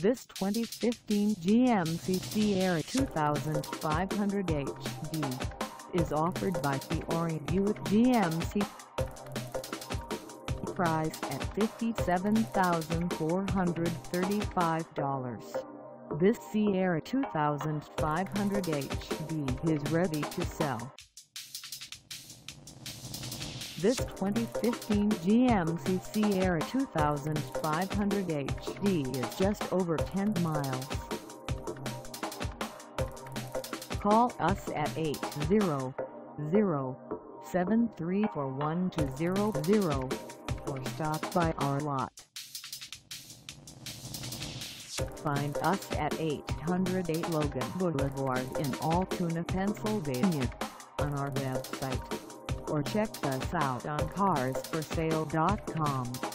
This 2015 GMC Sierra 2500 HD is offered by Fiore Buick GMC. Price at $57,435. This Sierra 2500 HD is ready to sell. This 2015 GMC Sierra 2500 HD is just over 10 miles. Call us at 800-734-1200 or stop by our lot. Find us at 808 Logan Blvd in Altoona, Pennsylvania, on our website, or check us out on carsforsale.com.